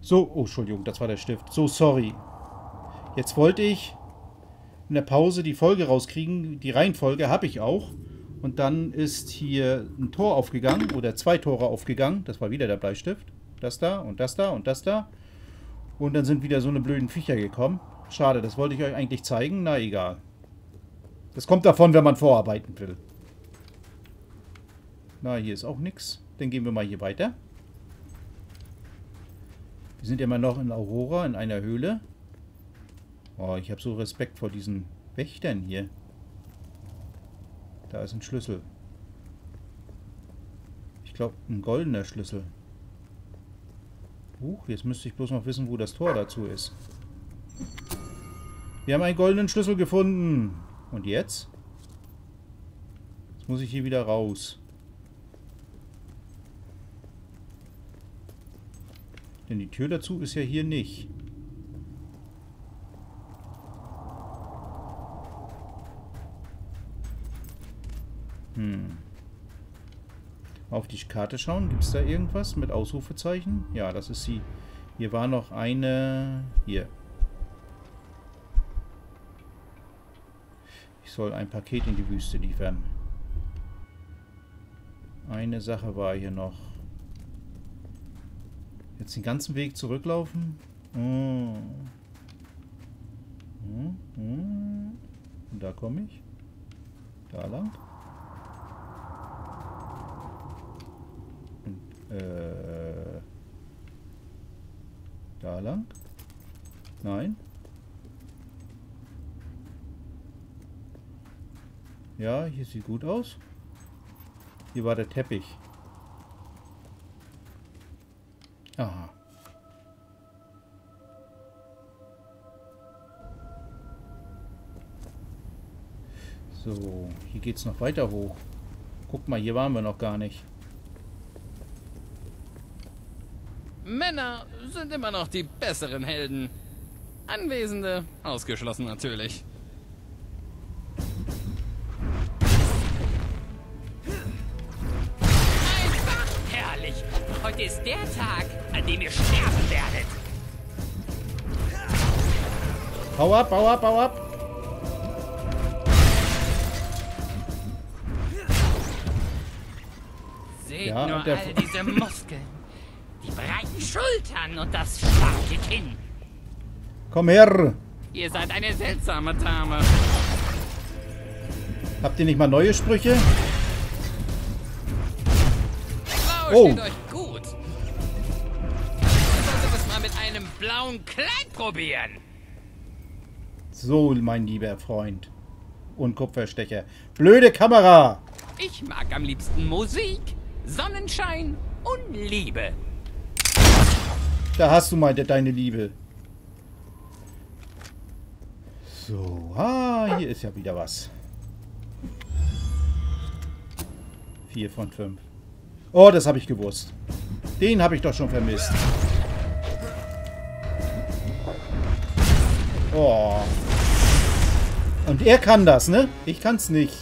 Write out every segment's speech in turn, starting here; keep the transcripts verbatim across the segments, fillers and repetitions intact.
So, oh, Entschuldigung, das war der Stift. So, sorry. Jetzt wollte ich in der Pause die Folge rauskriegen. Die Reihenfolge habe ich auch. Und dann ist hier ein Tor aufgegangen oder zwei Tore aufgegangen. Das war wieder der Bleistift. Das da und das da und das da. Und dann sind wieder so eine blöden Viecher gekommen. Schade, das wollte ich euch eigentlich zeigen. Na, egal. Das kommt davon, wenn man vorarbeiten will. Na, hier ist auch nichts. Dann gehen wir mal hier weiter. Wir sind immer noch in Aurora, in einer Höhle. Oh, ich habe so Respekt vor diesen Wächtern hier. Da ist ein Schlüssel. Ich glaube, ein goldener Schlüssel. Huch, jetzt müsste ich bloß noch wissen, wo das Tor dazu ist. Wir haben einen goldenen Schlüssel gefunden. Und jetzt? Jetzt muss ich hier wieder raus. Denn die Tür dazu ist ja hier nicht. Hm. Auf die Karte schauen. Gibt es da irgendwas mit Ausrufezeichen? Ja, das ist sie. Hier war noch eine... Hier. Ich soll ein Paket in die Wüste liefern. Eine Sache war hier noch. Jetzt den ganzen Weg zurücklaufen. Oh. Und da komme ich. Da lang. Und, äh, da lang. Nein. Ja, hier sieht gut aus. Hier war der Teppich. Aha. So, hier geht's noch weiter hoch. Guck mal, hier waren wir noch gar nicht. Männer sind immer noch die besseren Helden. Anwesende ausgeschlossen natürlich. Einfach herrlich. Heute ist der Tag, an dem ihr sterben werdet. Hau ab, hau ab, hau ab! Seht Ja, nur und der- all diese Muskeln. Die breiten Schultern und das starke Kinn. Komm her! Ihr seid eine seltsame Dame. Habt ihr nicht mal neue Sprüche? Blau Oh. steht euch gut. Ich sollte es mal mit einem blauen Kleid probieren. So, mein lieber Freund. Und Kupferstecher. Blöde Kamera! Ich mag am liebsten Musik, Sonnenschein und Liebe. Da hast du mal de deine Liebe. So, ah, hier ist ja wieder was. Vier von fünf. Oh, das habe ich gewusst. Den habe ich doch schon vermisst. Oh. Und er kann das, ne? Ich kann's nicht.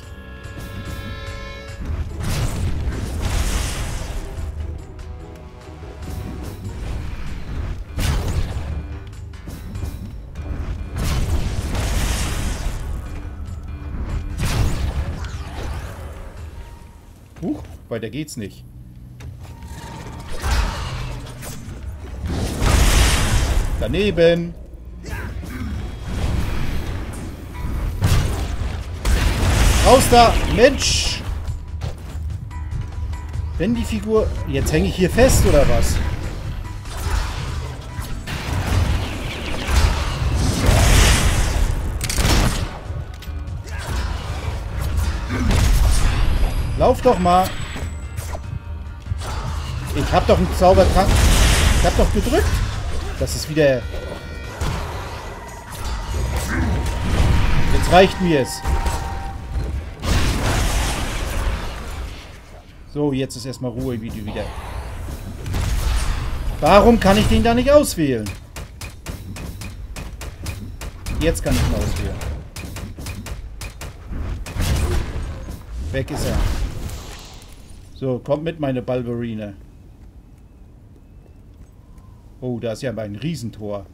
Huch, weiter geht's nicht. Daneben. Raus da! Mensch! Wenn die Figur... Jetzt hänge ich hier fest, oder was? Lauf doch mal! Ich hab doch einen Zaubertrank... Ich hab doch gedrückt! Das ist wieder... Jetzt reicht mir es. So, jetzt ist erstmal Ruhe wieder. Warum kann ich den da nicht auswählen? Jetzt kann ich ihn auswählen. Weg ist er. So, kommt mit, meine Balberine. Oh, da ist ja ein Riesentor.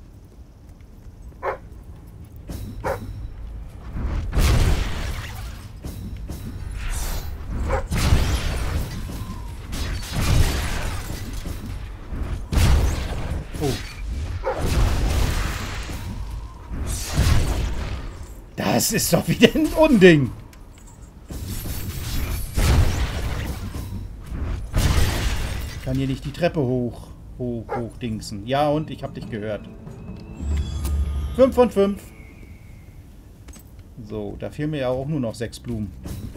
Oh. Das ist doch wieder ein Unding. Ich kann hier nicht die Treppe hoch, hoch, hoch dingsen. Ja, und ich hab dich gehört. fünf von fünf. So, da fehlen mir ja auch nur noch sechs Blumen.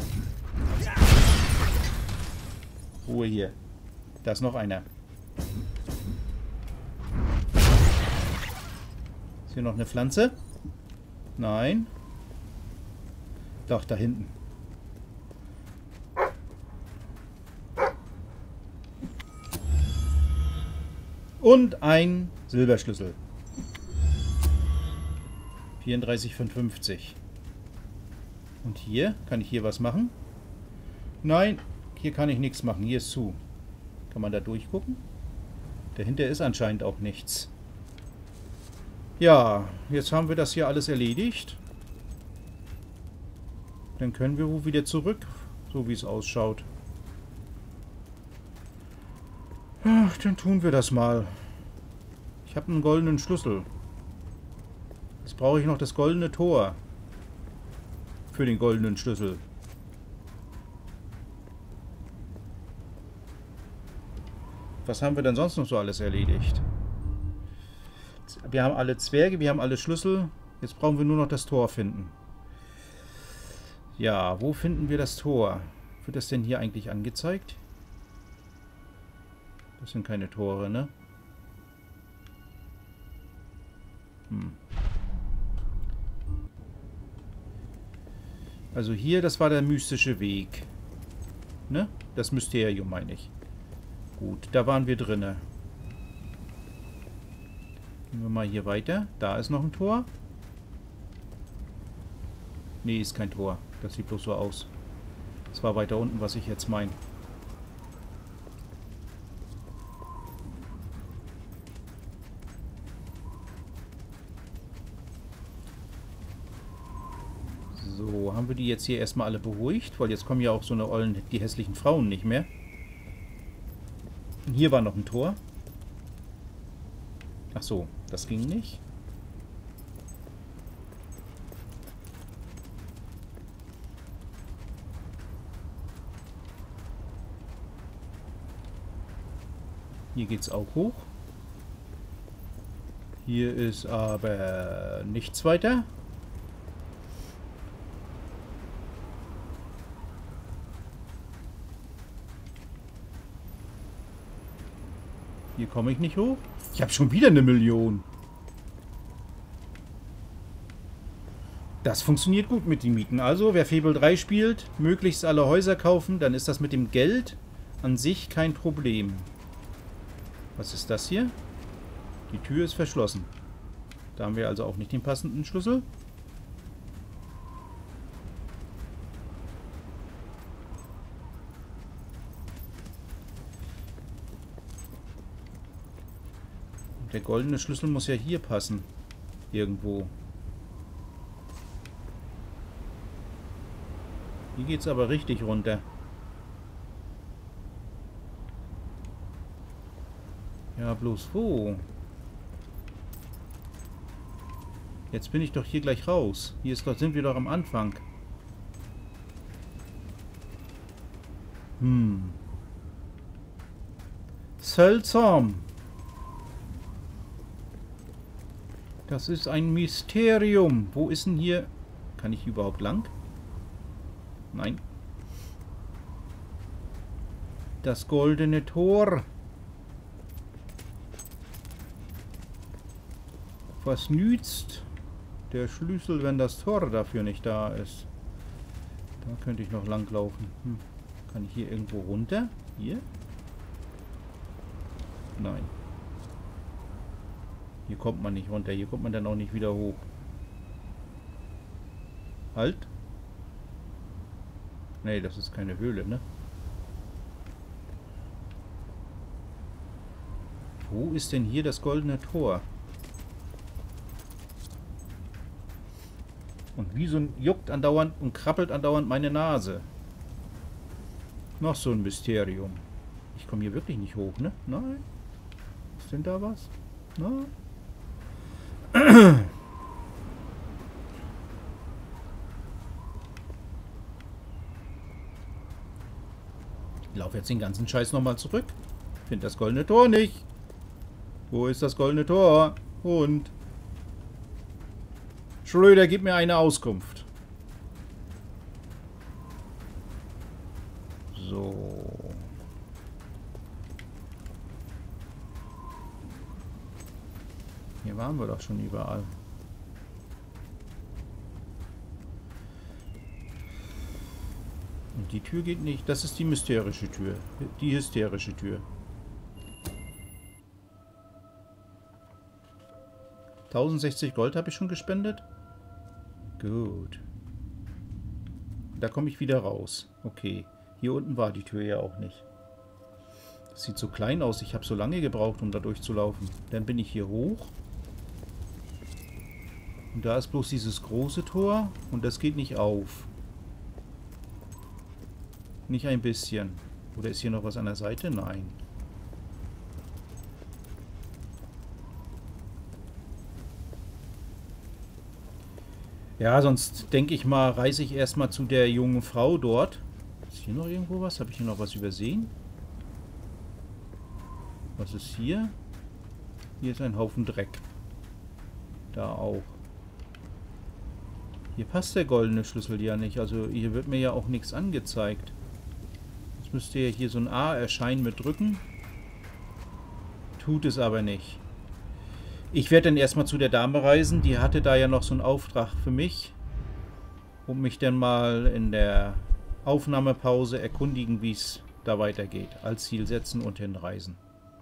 Ruhe hier. Da ist noch einer. Ist hier noch eine Pflanze? Nein. Doch, da hinten. Und ein Silberschlüssel. vierunddreißig von fünfzig. Und hier? Kann ich hier was machen? Nein, hier kann ich nichts machen. Hier ist zu. Kann man da durchgucken? Dahinter ist anscheinend auch nichts. Ja, jetzt haben wir das hier alles erledigt. Dann können wir wohl wieder zurück, so wie es ausschaut. Ach, dann tun wir das mal. Ich habe einen goldenen Schlüssel. Jetzt brauche ich noch das goldene Tor. Für den goldenen Schlüssel. Was haben wir denn sonst noch so alles erledigt? Wir haben alle Zwerge, wir haben alle Schlüssel. Jetzt brauchen wir nur noch das Tor finden. Ja, wo finden wir das Tor? Wird das denn hier eigentlich angezeigt? Das sind keine Tore, ne? Hm. Also hier, das war der mystische Weg. Ne? Das Mysterium, meine ich. Gut, da waren wir drinne. Gehen wir mal hier weiter. Da ist noch ein Tor. Nee, ist kein Tor. Das sieht bloß so aus. Das war weiter unten, was ich jetzt meine. So, haben wir die jetzt hier erstmal alle beruhigt? Weil jetzt kommen ja auch so eine ollen, die hässlichen Frauen nicht mehr. Und hier war noch ein Tor. Ach so, das ging nicht. Hier geht's auch hoch. Hier ist aber nichts weiter. Hier komme ich nicht hoch. Ich habe schon wieder eine Million. Das funktioniert gut mit den Mieten. Also, wer Fable drei spielt, möglichst alle Häuser kaufen, dann ist das mit dem Geld an sich kein Problem. Was ist das hier? Die Tür ist verschlossen. Da haben wir also auch nicht den passenden Schlüssel. Der goldene Schlüssel muss ja hier passen. Irgendwo. Hier geht's aber richtig runter. Ja, bloß wo? Jetzt bin ich doch hier gleich raus. Hier ist doch, sind wir doch am Anfang. Hm. Seltsam. Das ist ein Mysterium. Wo ist denn hier... Kann ich überhaupt lang? Nein. Das goldene Tor. Was nützt der Schlüssel, wenn das Tor dafür nicht da ist? Da könnte ich noch lang laufen. Hm. Kann ich hier irgendwo runter? Hier? Nein. Hier kommt man nicht runter. Hier kommt man dann auch nicht wieder hoch. Halt. Nee, das ist keine Höhle, ne? Wo ist denn hier das goldene Tor? Und wieso juckt andauernd und krabbelt andauernd meine Nase? Noch so ein Mysterium. Ich komme hier wirklich nicht hoch, ne? Nein. Ist denn da was? Nein. Ich laufe jetzt den ganzen Scheiß nochmal zurück. Finde das goldene Tor nicht. Wo ist das goldene Tor? Und Schröder, gib mir eine Auskunft. So. Hier waren wir doch schon überall. Und die Tür geht nicht. Das ist die mysterische Tür. Die hysterische Tür. tausendsechzig Gold habe ich schon gespendet. Gut. Da komme ich wieder raus. Okay. Hier unten war die Tür ja auch nicht. Das sieht so klein aus. Ich habe so lange gebraucht, um da durchzulaufen. Dann bin ich hier hoch. Und da ist bloß dieses große Tor. Und das geht nicht auf. Nicht ein bisschen. Oder ist hier noch was an der Seite? Nein. Ja, sonst denke ich mal, reise ich erstmal zu der jungen Frau dort. Ist hier noch irgendwo was? Habe ich hier noch was übersehen? Was ist hier? Hier ist ein Haufen Dreck. Da auch. Hier passt der goldene Schlüssel ja nicht. Also hier wird mir ja auch nichts angezeigt. Jetzt müsste ja hier so ein A erscheinen mit drücken. Tut es aber nicht. Ich werde dann erstmal zu der Dame reisen. Die hatte da ja noch so einen Auftrag für mich. Und mich dann mal in der Aufnahmepause erkundigen, wie es da weitergeht. Als Ziel setzen und hinreisen.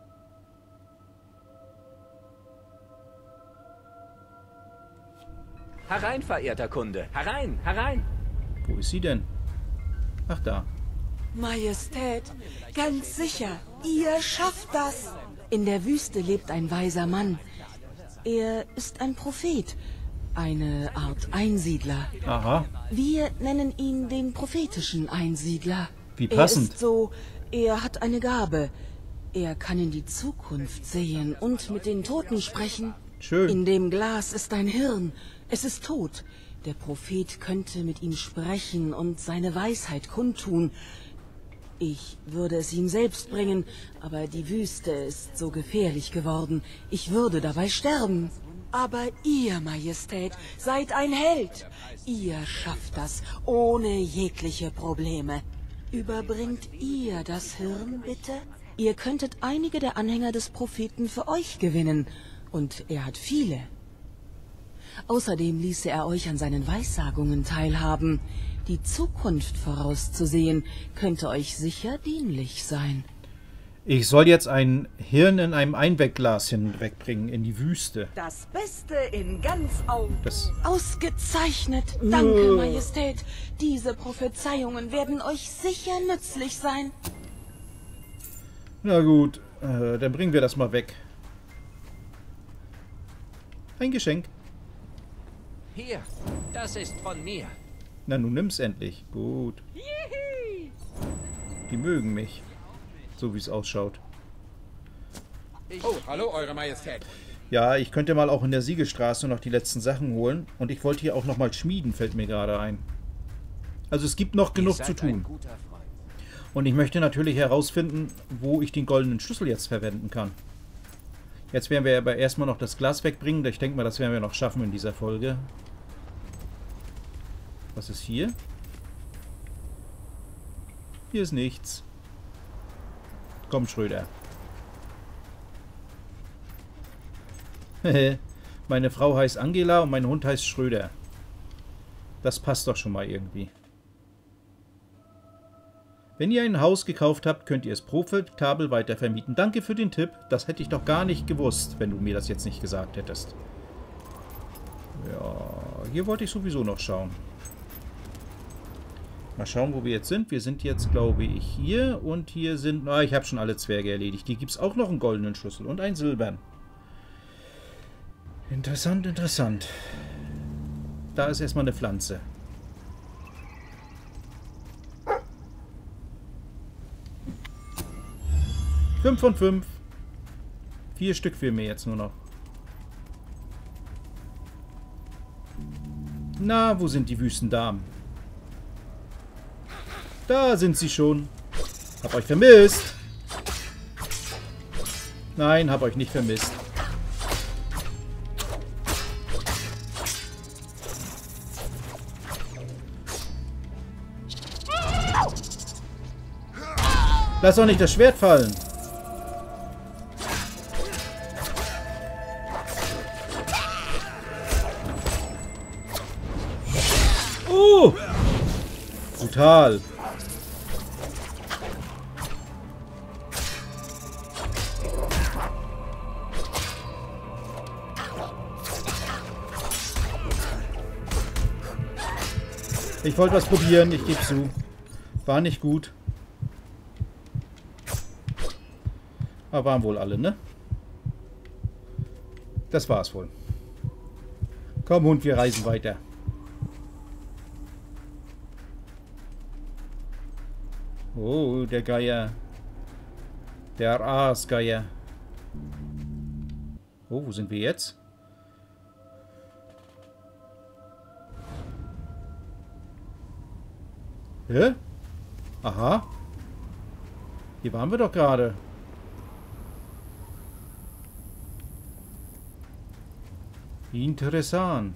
Herein, verehrter Kunde. Herein, herein. Wo ist sie denn? Ach, da. Majestät, ganz sicher, ihr schafft das. In der Wüste lebt ein weiser Mann. Er ist ein Prophet, eine Art Einsiedler. Aha. Wir nennen ihn den prophetischen Einsiedler. Wie passend. Er ist so, er hat eine Gabe. Er kann in die Zukunft sehen und mit den Toten sprechen. Schön. In dem Glas ist ein Hirn. Es ist tot. Der Prophet könnte mit ihm sprechen und seine Weisheit kundtun. Ich würde es ihm selbst bringen, aber die Wüste ist so gefährlich geworden. Ich würde dabei sterben. Aber ihr, Majestät, seid ein Held. Ihr schafft das ohne jegliche Probleme. Überbringt ihr das Hirn, bitte? Ihr könntet einige der Anhänger des Propheten für euch gewinnen. Und er hat viele. Außerdem ließe er euch an seinen Weissagungen teilhaben. Die Zukunft vorauszusehen, könnte euch sicher dienlich sein. Ich soll jetzt ein Hirn in einem Einwegglas hinwegbringen in die Wüste. Das Beste in ganz Augen. Das Ausgezeichnet. Danke, Majestät. Diese Prophezeiungen werden euch sicher nützlich sein. Na gut, äh, dann bringen wir das mal weg. Ein Geschenk. Hier, das ist von mir. Na, nun nimm's endlich. Gut. Die mögen mich. So wie es ausschaut. Oh, hallo, Eure Majestät. Ja, ich könnte mal auch in der Siegelstraße noch die letzten Sachen holen. Und ich wollte hier auch noch mal schmieden, fällt mir gerade ein. Also es gibt noch genug zu tun. Und ich möchte natürlich herausfinden, wo ich den goldenen Schlüssel jetzt verwenden kann. Jetzt werden wir aber erstmal noch das Glas wegbringen. Ich denke mal, das werden wir noch schaffen in dieser Folge. Was ist hier? Hier ist nichts. Komm, Schröder. Meine Frau heißt Angela und mein Hund heißt Schröder. Das passt doch schon mal irgendwie. Wenn ihr ein Haus gekauft habt, könnt ihr es profitabel weitervermieten. Danke für den Tipp. Das hätte ich doch gar nicht gewusst, wenn du mir das jetzt nicht gesagt hättest. Ja, hier wollte ich sowieso noch schauen. Mal schauen, wo wir jetzt sind. Wir sind jetzt, glaube ich, hier. Und hier sind... Ah, ich habe schon alle Zwerge erledigt. Hier gibt es auch noch einen goldenen Schlüssel und einen silbern. Interessant, interessant. Da ist erstmal eine Pflanze. Fünf von fünf. Vier Stück fehlen mir jetzt nur noch. Na, wo sind die Wüstendamen? Da sind sie schon. Hab euch vermisst. Nein, hab euch nicht vermisst. Lass doch nicht das Schwert fallen. Oh! Brutal. Ich wollte was probieren, ich gebe zu. War nicht gut. Aber waren wohl alle, ne? Das war's wohl. Komm, Hund, wir reisen weiter. Oh, der Geier. Der Aasgeier. Oh, wo sind wir jetzt? Hä? Aha. Hier waren wir doch gerade. Interessant.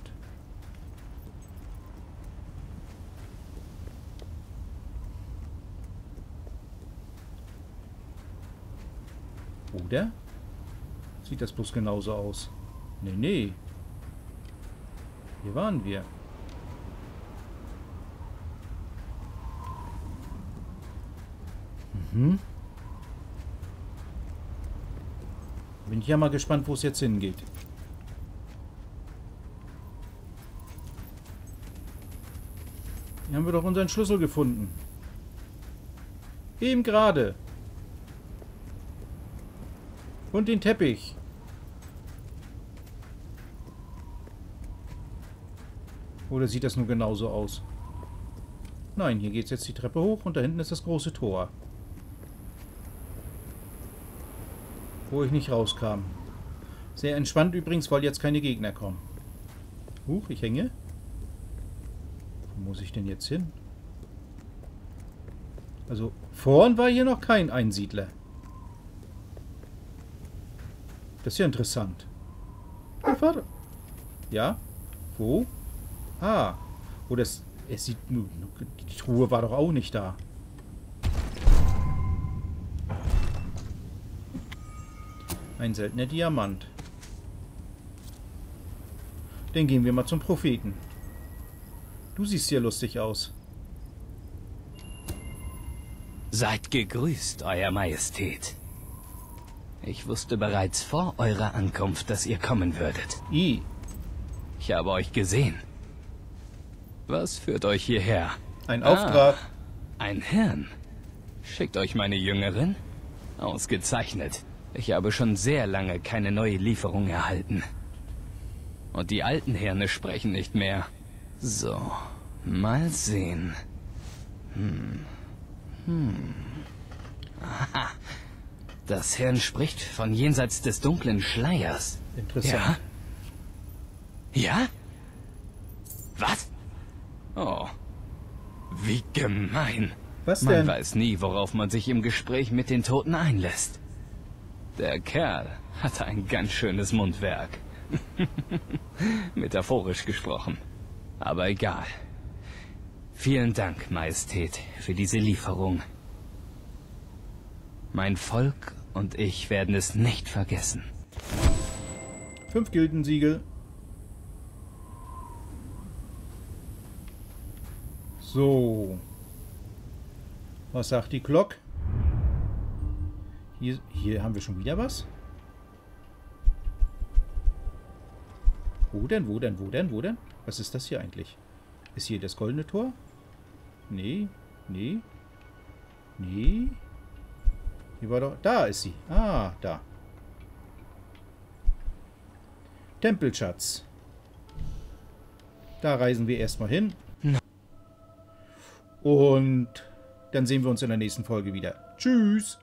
Oder? Sieht das bloß genauso aus? Nee, nee. Hier waren wir. Mhm. Bin ich ja mal gespannt, wo es jetzt hingeht. Hier haben wir doch unseren Schlüssel gefunden. Eben gerade. Und den Teppich. Oder sieht das nur genauso aus? Nein, hier geht es jetzt die Treppe hoch und da hinten ist das große Tor. Wo ich nicht rauskam. Sehr entspannt übrigens, weil jetzt keine Gegner kommen. Huch, ich hänge. Wo muss ich denn jetzt hin? Also, vorn war hier noch kein Einsiedler. Das ist ja interessant. Oh, Vater. Ja? Wo? Ah. Oh, das... Es sieht... Die Truhe war doch auch nicht da. Ein seltener Diamant. Dann gehen wir mal zum Propheten. Du siehst hier lustig aus. Seid gegrüßt, Euer Majestät. Ich wusste bereits vor eurer Ankunft, dass ihr kommen würdet. I. Ich habe euch gesehen. Was führt euch hierher? Ein Auftrag. Ah, ein Hirn. Schickt euch meine Jüngerin? Ausgezeichnet. Ich habe schon sehr lange keine neue Lieferung erhalten. Und die alten Hirne sprechen nicht mehr. So, mal sehen. Hm. Hm. Aha. Das Hirn spricht von jenseits des dunklen Schleiers. Interessant. Ja? Ja? Was? Oh. Wie gemein. Was Man denn? weiß nie, worauf man sich im Gespräch mit den Toten einlässt. Der Kerl hatte ein ganz schönes Mundwerk. Metaphorisch gesprochen. Aber egal. Vielen Dank, Majestät, für diese Lieferung. Mein Volk und ich werden es nicht vergessen. Fünf Gildensiegel. So. Was sagt die Glock? Hier, hier haben wir schon wieder was. Wo denn, wo denn, wo denn, wo denn? Was ist das hier eigentlich? Ist hier das goldene Tor? Nee. Nee. Nee. Hier war doch... Da ist sie. Ah, da. Tempelschatz. Da reisen wir erstmal hin. Und dann sehen wir uns in der nächsten Folge wieder. Tschüss.